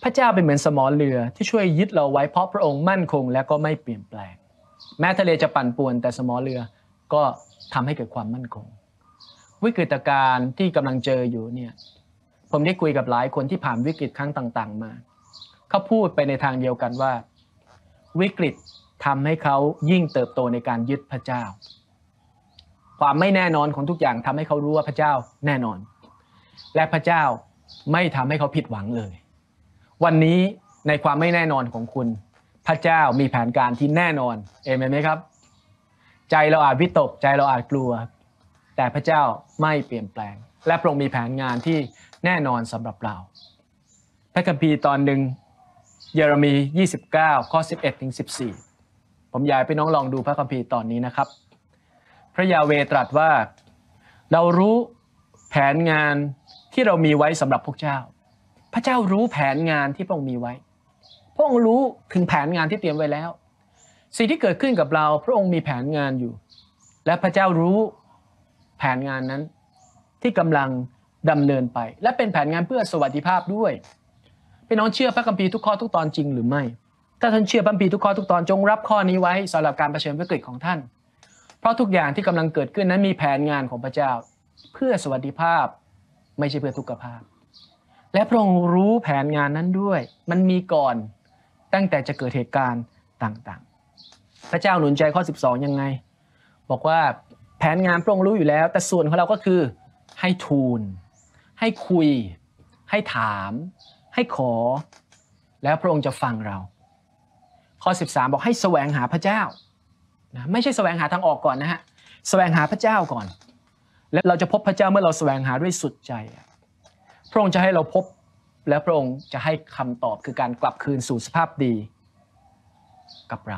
Speaker 1: พระเจ้าเป็นเหมือนสมอเรือที่ช่วยยึดเราไว้เพราะพระองค์มั่นคงและก็ไม่เปลี่ยนแปลงแม้ทะเลจะปั่นป่วนแต่สมอเรือก็ทำให้เกิดความมั่นคงวิกฤตการณ์ที่กำลังเจออยู่เนี่ยผมได้คุยกับหลายคนที่ผ่านวิกฤตครั้งต่างๆมาเขาพูดไปในทางเดียวกันว่าวิกฤตทำให้เขายิ่งเติบโตในการยึดพระเจ้าความไม่แน่นอนของทุกอย่างทำให้เขารู้ว่าพระเจ้าแน่นอนและพระเจ้าไม่ทำให้เขาผิดหวังเลยวันนี้ในความไม่แน่นอนของคุณพระเจ้ามีแผนการที่แน่นอนเอเมนไหมครับใจเราอาจวิตกใจเราอาจกลัวแต่พระเจ้าไม่เปลี่ยนแปลงและพระองค์มีแผนงานที่แน่นอนสำหรับเราพระคัมภีร์ตอนหนึ่งเยเรมียี่สิบเก้าข้อสิบเอ็ดถึงสิบสี่ผมอยากให้พี่น้องลองดูพระคัมภีร์ตอนนี้นะครับพระยาเวห์ตรัสว่าเรารู้แผนงานที่เรามีไว้สำหรับพวกเจ้าพระเจ้ารู้แผนงานที่พระองค์มีไว้พระองค์รู้ถึงแผนงานที่เตรียมไว้แล้วสิ่งที่เกิดขึ้นกับเราพระองค์มีแผนงานอยู่และพระเจ้ารู้แผนงานนั้นที่กำลังดำเนินไปและเป็นแผนงานเพื่อสวัสดิภาพด้วยพี่น้องเชื่อพระคัมภีร์ทุกข้อทุกตอนจริงหรือไม่ถ้าท่านเชื่อพระคัมภีร์ทุกข้อทุกตอนจงรับข้อนี้ไว้สำหรับการเผชิญวิกฤตของท่านเพราะทุกอย่างที่กำลังเกิดขึ้นนั้นมีแผนงานของพระเจ้าเพื่อสวัสดิภาพไม่ใช่เพื่อทุกขภาพและพระองค์รู้แผนงานนั้นด้วยมันมีก่อนตั้งแต่จะเกิดเหตุการณ์ต่างๆพระเจ้าหนุนใจข้อสิบสองยังไงบอกว่าแผนงานพระองค์รู้อยู่แล้วแต่ส่วนของเราก็คือให้ทูลให้คุยให้ถามให้ขอแล้วพระองค์จะฟังเราข้อสิบสามบอกให้แสวงหาพระเจ้านะไม่ใช่แสวงหาทางออกก่อนนะฮะแสวงหาพระเจ้าก่อนและเราจะพบพระเจ้าเมื่อเราแสวงหาด้วยสุดใจพระองค์จะให้เราพบและพระองค์จะให้คำตอบคือการกลับคืนสู่สภาพดีกับเรา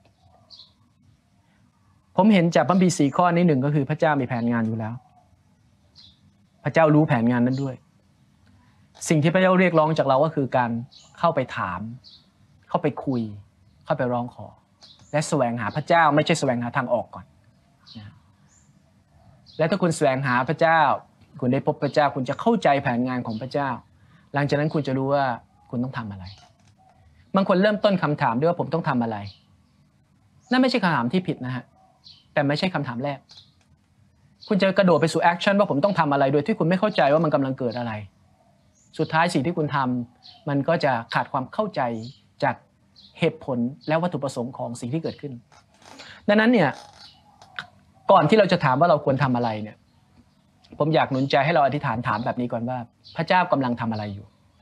Speaker 1: ผมเห็นจากพระคัมภีร์สี่ข้อนี้หนึ่งก็คือพระเจ้ามีแผนงานอยู่แล้วพระเจ้ารู้แผนงานนั้นด้วยสิ่งที่พระเจ้าเรียกร้องจากเราก็คือการเข้าไปถามเข้าไปคุยเข้าไปร้องขอและแสวงหาพระเจ้าไม่ใช่แสวงหาทางออกก่อนนะและถ้าคุณแสวงหาพระเจ้าคุณได้พบพระเจ้าคุณจะเข้าใจแผนงานของพระเจ้าหลังจากนั้นคุณจะรู้ว่าคุณต้องทำอะไรบางคนเริ่มต้นคำถามด้วยว่าผมต้องทำอะไรนั่นไม่ใช่คำถามที่ผิดนะฮะแต่ไม่ใช่คำถามแรกคุณจะกระโดดไปสู่แอคชั่นว่าผมต้องทำอะไรโดยที่คุณไม่เข้าใจว่ามันกำลังเกิดอะไรสุดท้ายสิ่งที่คุณทำมันก็จะขาดความเข้าใจจากเหตุผลและวัตถุประสงค์ของสิ่งที่เกิดขึ้นดังนั้นเนี่ยก่อนที่เราจะถามว่าเราควรทำอะไรเนี่ยผมอยากหนุนใจให้เราอธิษฐานถามแบบนี้ก่อนว่าพระเจ้ากำลังทำอะไรอยู่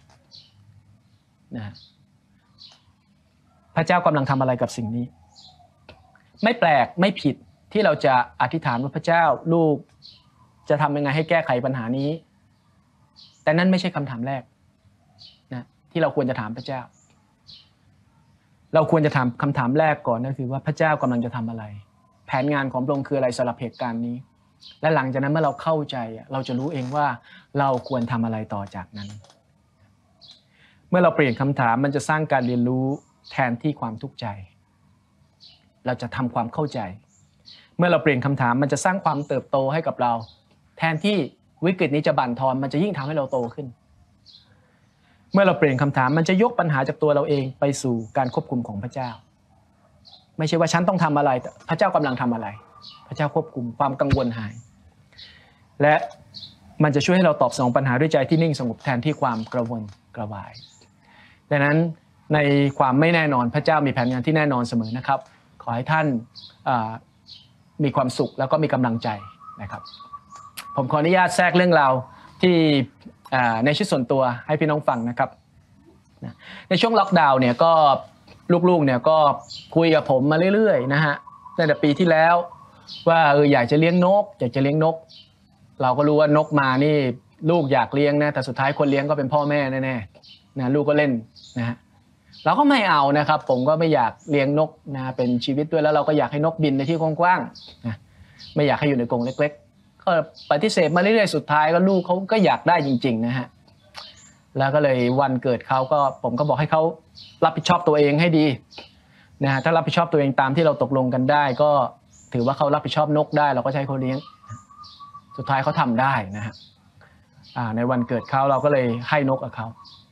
Speaker 1: นะพระเจ้ากำลังทำอะไรกับสิ่งนี้ไม่แปลกไม่ผิดที่เราจะอธิษฐานว่าพระเจ้าลูกจะทำยังไงให้แก้ไขปัญหานี้แต่นั่นไม่ใช่คำถามแรกนะที่เราควรจะถามพระเจ้าเราควรจะถามคำถามแรกก่อนนั่นคือว่าพระเจ้ากำลังจะทำอะไรแผนงานของพระองค์คืออะไรสำหรับเหตุการณ์นี้และหลังจากนั้นเมื่อเราเข้าใจเราจะรู้เองว่าเราควรทำอะไรต่อจากนั้นเมื่อเราเปลี่ยนคำถามมันจะสร้างการเรียนรู้แทนที่ความทุกข์ใจเราจะทำความเข้าใจเมื่อเราเปลี่ยนคำถามมันจะสร้างความเติบโตให้กับเราแทนที่วิกฤตนี้จะบั่นทอนมันจะยิ่งทำให้เราโตขึ้นเมื่อเราเปลี่ยนคำถามมันจะยกปัญหาจากตัวเราเองไปสู่การควบคุมของพระเจ้าไม่ใช่ว่าฉันต้องทำอะไรพระเจ้ากำลังทำอะไรพระเจ้าควบคุมความกังวลหายและมันจะช่วยให้เราตอบสนองปัญหาด้วยใจที่นิ่งสงบแทนที่ความกระวนกระวายดังนั้นในความไม่แน่นอนพระเจ้ามีแผนงานที่แน่นอนเสมอนะครับขอให้ท่านมีความสุขแล้วก็มีกำลังใจนะครับผมขออนุญาตแทรกเรื่องราวที่ในชีวิตส่วนตัวให้พี่น้องฟังนะครับในช่วงล็อกดาวน์เนี่ยก็ลูกๆเนี่ยก็คุยกับผมมาเรื่อยๆนะฮะตั้งแต่ปีที่แล้วว่าเอออยากจะเลี้ยงนกอยากจะเลี้ยงนกเราก็รู้ว่านกมานี่ลูกอยากเลี้ยงนะแต่สุดท้ายคนเลี้ยงก็เป็นพ่อแม่แน่ๆนะลูกก็เล่นนะฮะเราก็ไม่เอานะครับผมก็ไม่อยากเลี้ยงนกนะเป็นชีวิตด้วยแล้วเราก็อยากให้นกบินในที่กว้างๆนะไม่อยากให้อยู่ในกรงเล็กๆก็ปฏิเสธมาเรื่อยๆสุดท้ายก็ลูกเขาก็อยากได้จริงๆนะฮะแล้วก็เลยวันเกิดเขาก็ผมก็บอกให้เขารับผิดชอบตัวเองให้ดีนะฮะถ้ารับผิดชอบตัวเองตามที่เราตกลงกันได้ก็ถือว่าเขารับผิดชอบนกได้เราก็ใช้เขาเลี้ยงสุดท้ายเขาทำได้นะฮะในวันเกิดเขาเราก็เลยให้นกกับเขา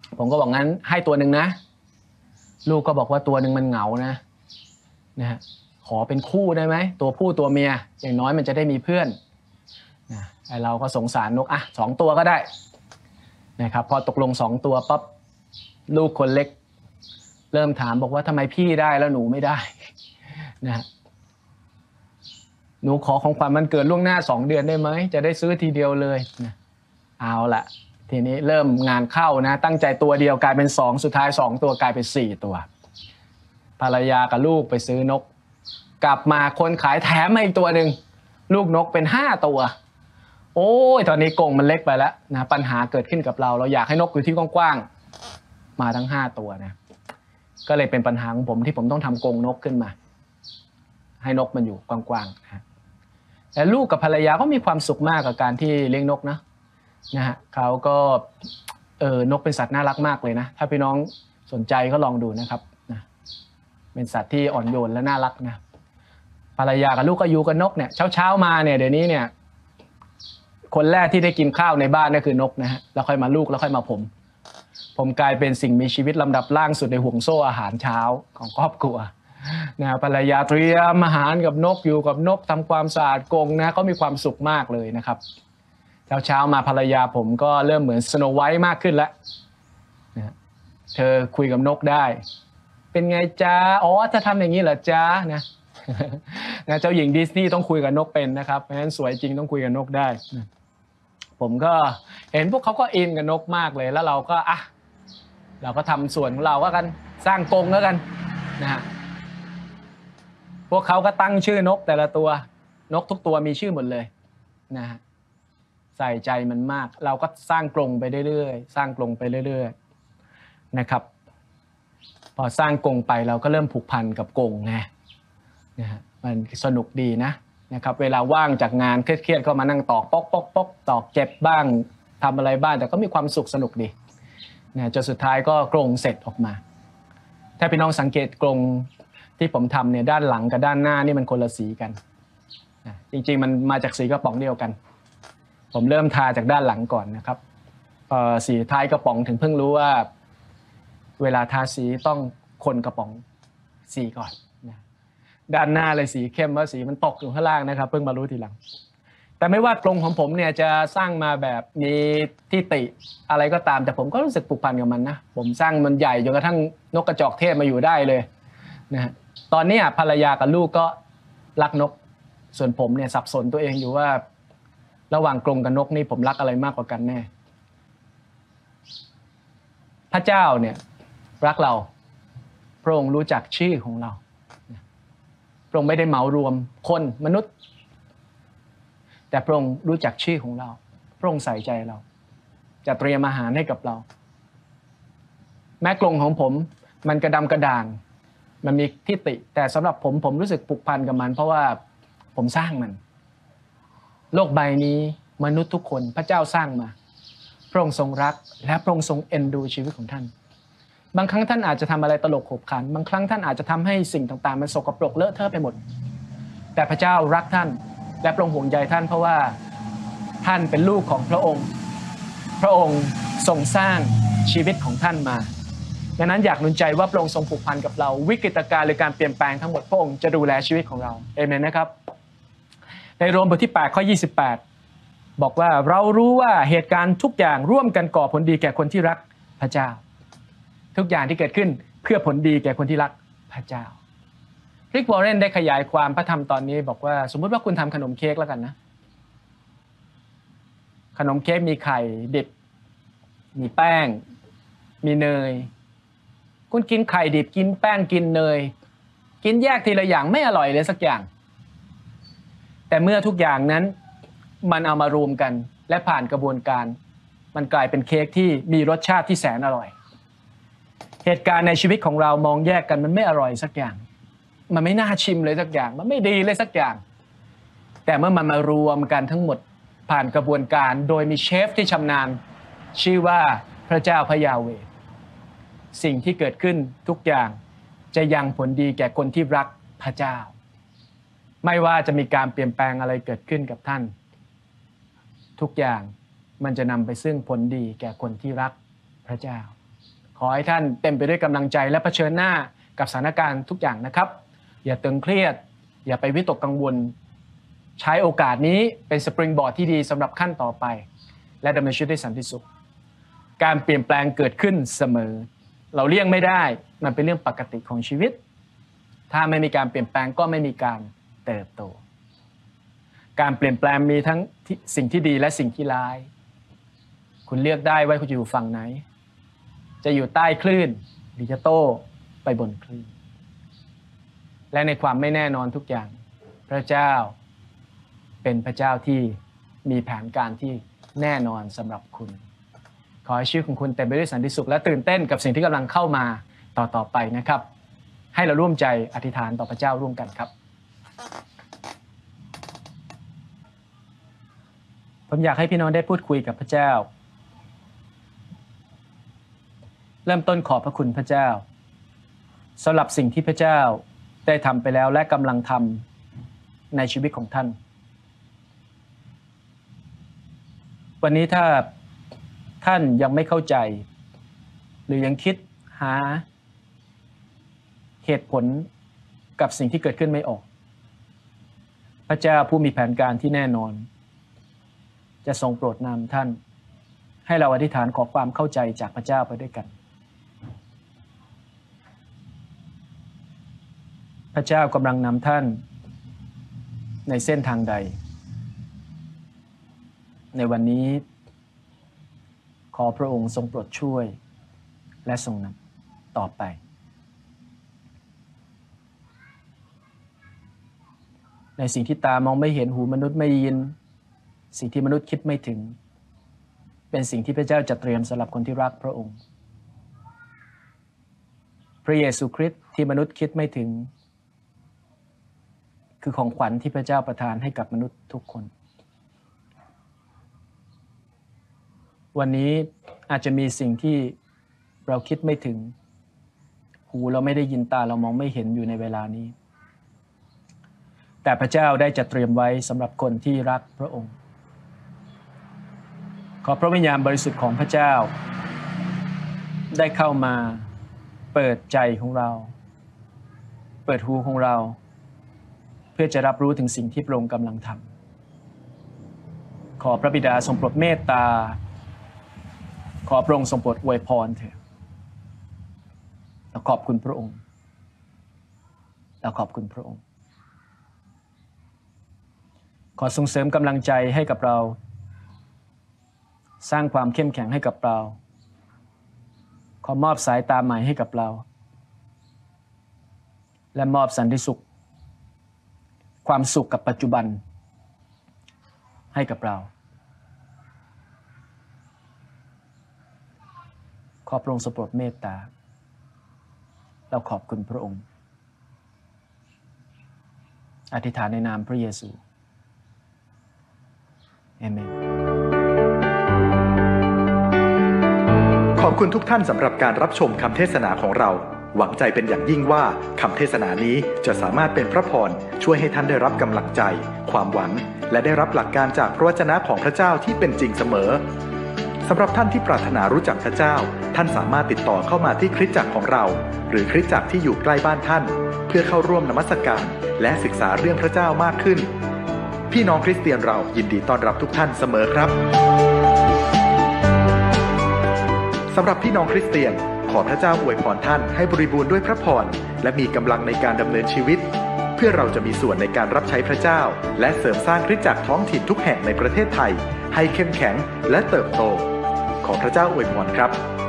Speaker 1: ผมก็บอกงั้นให้ตัวหนึ่งนะลูกก็บอกว่าตัวหนึ่งมันเหงานะนะฮะขอเป็นคู่ได้ไหมตัวผู้ตัวเมียอย่างน้อยมันจะได้มีเพื่อนนะไอเราก็สงสารนกอ่ะสองตัวก็ได้นะครับพอตกลงสองตัวปั๊บลูกคนเล็กเริ่มถามบอกว่าทำไมพี่ได้แล้วหนูไม่ได้นะฮะหนูขอของขวัญวันเกิดล่วงหน้าสองเดือนได้ไหมจะได้ซื้อทีเดียวเลยนะเอาละทีนี้เริ่มงานเข้านะตั้งใจตัวเดียวกลายเป็นสองสุดท้ายสองตัวกลายเป็นสี่ตัวภรรยากับลูกไปซื้อนกกลับมาคนขายแถมมาอีกตัวหนึ่งลูกนกเป็นห้าตัวโอ้ยตอนนี้กรงมันเล็กไปแล้วนะปัญหาเกิดขึ้นกับเราเราอยากให้นกอยู่ที่กว้างๆมาทั้งห้าตัวนะก็เลยเป็นปัญหาของผมที่ผมต้องทำกรงนกขึ้นมาให้นกมันอยู่กว้างๆนะแต่ลูกกับภรรยาก็มีความสุขมากกับการที่เลี้ยงนกนะนะฮะเขาก็เออนกเป็นสัตว์น่ารักมากเลยนะถ้าพี่น้องสนใจก็ลองดูนะครับนะเป็นสัตว์ที่อ่อนโยนและน่ารักนะภรรยากับลูกก็อยู่กับนกเนี่ยเช้าเช้ามาเนี่ยเดี๋ยวนี้เนี่ยคนแรกที่ได้กินข้าวในบ้านนี่คือนกนะฮะแล้วค่อยมาลูกแล้วค่อยมาผมผมกลายเป็นสิ่งมีชีวิตลำดับล่างสุดในห่วงโซ่อาหารเช้าของครอบครัวนะภรรยาเตรียมอาหารกับนกอยู่กับนกทำความสะอาดกรงนะเขามีความสุขมากเลยนะครับเช้าเช้ามาภรรยาผมก็เริ่มเหมือนสโนไวท์มากขึ้นแล้วนะเธอคุยกับนกได้เป็นไงจ๊ะอ๋อจะทำอย่างนี้เหรอจ๊ะนะนะเจ้าหญิงดิสนีย์ต้องคุยกับนกเป็นนะครับเพราะฉะนั้นสวยจริงต้องคุยกับนกได้นะผมก็เห็นพวกเขาก็อินกับนกมากเลยแล้วเราก็อ่ะเราก็ทำส่วนของเราก็กันสร้างกรงแล้วกันนะฮะพวกเขาก็ตั้งชื่อนกแต่ละตัวนกทุกตัวมีชื่อหมดเลยนะฮะใส่ใจมันมากเราก็สร้างกรงไปเรื่อยๆสร้างกรงไปเรื่อยๆนะครับพอสร้างกรงไปเราก็เริ่มผูกพันกับกรงไงนะฮะมันสนุกดีนะนะครับเวลาว่างจากงานเครียดๆก็มานั่งตอกป๊อกป๊อกป๊อกตอกเจ็บบ้างทำอะไรบ้างแต่ก็มีความสุขสนุกดีนะจนสุดท้ายก็กรงเสร็จออกมาถ้าพี่น้องสังเกตกรงที่ผมทำเนี่ยด้านหลังกับด้านหน้านี่มันคนละสีกันนะจริงๆมันมาจากสีกระป๋องเดียวกันผมเริ่มทาจากด้านหลังก่อนนะครับพอสีท้ายกระป๋องถึงเพิ่งรู้ว่าเวลาทาสีต้องคนกระป๋องสีก่อนนะด้านหน้าเลยสีเข้มว่าสีมันตกอยู่ข้างล่างนะครับเพิ่งมารู้ทีหลังแต่ไม่ว่ากรงของผมเนี่ยจะสร้างมาแบบมีที่ติอะไรก็ตามแต่ผมก็รู้สึกผูกพันกับมันนะผมสร้างมันใหญ่จนกระทั่งนกกระจอกเทศมาอยู่ได้เลยนะฮะตอนนี้ภรรยากับลูกก็รักนกส่วนผมเนี่ยสับสนตัวเองอยู่ว่าระหว่างกรงกับนกนี่ผมรักอะไรมากกว่ากันแน่พระเจ้าเนี่ยรักเราพระองค์รู้จักชื่อของเราพระองค์ไม่ได้เหมารวมคนมนุษย์แต่พระองค์รู้จักชื่อของเราพระองค์ใส่ใจเราจะเตรียมอาหารให้กับเราแม้กรงของผมมันกระดำกระด่างมันมีที่ติแต่สำหรับผมผมรู้สึกผูกพันกับมันเพราะว่าผมสร้างมันโลกใบนี้มนุษย์ทุกคนพระเจ้าสร้างมาพระองค์ทรงรักและพระองค์ทรงเอ็นดูชีวิตของท่านบางครั้งท่านอาจจะทำอะไรตลกขบขันบางครั้งท่านอาจจะทำให้สิ่งต่างๆมันสกปรกเลอะเทอะไปหมดแต่พระเจ้ารักท่านและพระองค์ห่วงใยท่านเพราะว่าท่านเป็นลูกของพระองค์พระองค์ทรงสร้างชีวิตของท่านมาดังนั้นอยากหนุนใจว่าพระองค์ทรงผูกพันกับเราวิกฤตการณ์หรือการเปลี่ยนแปลงทั้งหมดพระองค์จะดูแลชีวิตของเราเอเมนนะครับในโรมบทที่แปดข้อยี่สิบแปดบอกว่าเรารู้ว่าเหตุการณ์ทุกอย่างร่วมกันก่อผลดีแก่คนที่รักพระเจ้าทุกอย่างที่เกิดขึ้นเพื่อผลดีแก่คนที่รักพระเจ้าริกวอร์เรนได้ขยายความพระธรรมตอนนี้บอกว่าสมมติว่าคุณทำขนมเค้กแล้วกันนะขนมเค้กมีไข่ดิบมีแป้งมีเนยคุณกินไข่ดิบกินแป้งกินเนยกินแยกทีละอย่างไม่อร่อยเลยสักอย่างแต่เมื่อทุกอย่างนั้นมันเอามารวมกันและผ่านกระบวนการมันกลายเป็นเค้กที่มีรสชาติที่แสนอร่อยเหตุการณ์ในชีวิตของเรามองแยกกันมันไม่อร่อยสักอย่างมันไม่น่าชิมเลยสักอย่างมันไม่ดีเลยสักอย่างแต่เมื่อมันมารวมกันทั้งหมดผ่านกระบวนการโดยมีเชฟที่ชำนาญชื่อว่าพระเจ้าพระยาเวห์สิ่งที่เกิดขึ้นทุกอย่างจะยังผลดีแก่คนที่รักพระเจ้าไม่ว่าจะมีการเปลี่ยนแปลงอะไรเกิดขึ้นกับท่านทุกอย่างมันจะนำไปซึ่งผลดีแก่คนที่รักพระเจ้าขอให้ท่านเต็มไปด้วยกำลังใจและเผชิญหน้ากับสถานการณ์ทุกอย่างนะครับอย่าตึงเครียดอย่าไปวิตกกังวลใช้โอกาสนี้เป็นสปริงบอร์ดที่ดีสำหรับขั้นต่อไปและดำเนินชีวิตด้วยสันติสุขการเปลี่ยนแปลงเกิดขึ้นเสมอเราเลี่ยงไม่ได้มันเป็นเรื่องปกติของชีวิตถ้าไม่มีการเปลี่ยนแปลงก็ไม่มีการเติบโตการเปลี่ยนแปลงมีทั้งสิ่งที่ดีและสิ่งที่ร้ายคุณเลือกได้ว่าคุณจะอยู่ฝั่งไหนจะอยู่ใต้คลื่นหรือจะโต้ไปบนคลื่นและในความไม่แน่นอนทุกอย่างพระเจ้าเป็นพระเจ้าที่มีแผนการที่แน่นอนสำหรับคุณขอให้ชีวิตของคุณเต็มไปด้วยสันติสุขและตื่นเต้นกับสิ่งที่กำลังเข้ามาต่อต่อไปนะครับให้เราร่วมใจอธิษฐานต่อพระเจ้าร่วมกันครับผมอยากให้พี่น้องได้พูดคุยกับพระเจ้าเริ่มต้นขอบพระคุณพระเจ้าสำหรับสิ่งที่พระเจ้าได้ทำไปแล้วและกำลังทำในชีวิตของท่านวันนี้ถ้าท่านยังไม่เข้าใจหรือยังคิดหาเหตุผลกับสิ่งที่เกิดขึ้นไม่ออกพระเจ้าผู้มีแผนการที่แน่นอนจะทรงโปรดนำท่านให้เราอธิษฐานขอความเข้าใจจากพระเจ้าไปด้วยกันพระเจ้ากำลังนำท่านในเส้นทางใดในวันนี้ขอพระองค์ทรงโปรดช่วยและทรงนำต่อไปในสิ่งที่ตามองไม่เห็นหูมนุษย์ไม่ยินสิ่งที่มนุษย์คิดไม่ถึงเป็นสิ่งที่พระเจ้าจะเตรียมสำหรับคนที่รักพระองค์พระเยซูคริสต์ที่มนุษย์คิดไม่ถึงคือของขวัญที่พระเจ้าประทานให้กับมนุษย์ทุกคนวันนี้อาจจะมีสิ่งที่เราคิดไม่ถึงหูเราไม่ได้ยินตาเรามองไม่เห็นอยู่ในเวลานี้แต่พระเจ้าได้จัดเตรียมไว้สำหรับคนที่รักพระองค์ขอพระวิญญาณบริสุทธิ์ของพระเจ้าได้เข้ามาเปิดใจของเราเปิดหูของเราเพื่อจะรับรู้ถึงสิ่งที่พระองค์กำลังทำขอพระบิดาทรงโปรดเมตตาขอพระองค์ทรงโปรดอวยพรเถิดเราขอบคุณพระองค์เราขอบคุณพระองค์ขอทรงเสริมกำลังใจให้กับเราสร้างความเข้มแข็งให้กับเราขอมอบสายตาใหม่ให้กับเราและมอบสันติสุขความสุขกับปัจจุบันให้กับเราขอพระองค์ทรงโปรดเมตตาเราขอบคุณพระองค์อธิษฐานในนามพระเยซูเอเมน
Speaker 2: ขอบคุณทุกท่านสำหรับการรับชมคำเทศนาของเราหวังใจเป็นอย่างยิ่งว่าคำเทศนานี้จะสามารถเป็นพระพรช่วยให้ท่านได้รับกำลังใจความหวังและได้รับหลักการจากพระวจนะของพระเจ้าที่เป็นจริงเสมอสำหรับท่านที่ปรารถนารู้จักพระเจ้าท่านสามารถติดต่อเข้ามาที่คริสตจักรของเราหรือคริสตจักรที่อยู่ใกล้บ้านท่านเพื่อเข้าร่วมนมัสการและศึกษาเรื่องพระเจ้ามากขึ้นพี่น้องคริสเตียนเรายินดีต้อนรับทุกท่านเสมอครับสำหรับพี่น้องคริสเตียนขอพระเจ้าอวยพรท่านให้บริบูรณ์ด้วยพระพรและมีกำลังในการดำเนินชีวิตเพื่อเราจะมีส่วนในการรับใช้พระเจ้าและเสริมสร้างคริสตจักรท้องถิ่นทุกแห่งในประเทศไทยให้เข้มแข็งและเติบโตขอพระเจ้าอวยพรครับ